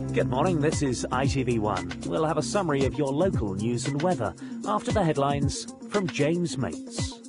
Good morning, this is ITV1. We'll have a summary of your local news and weather after the headlines from James Mates.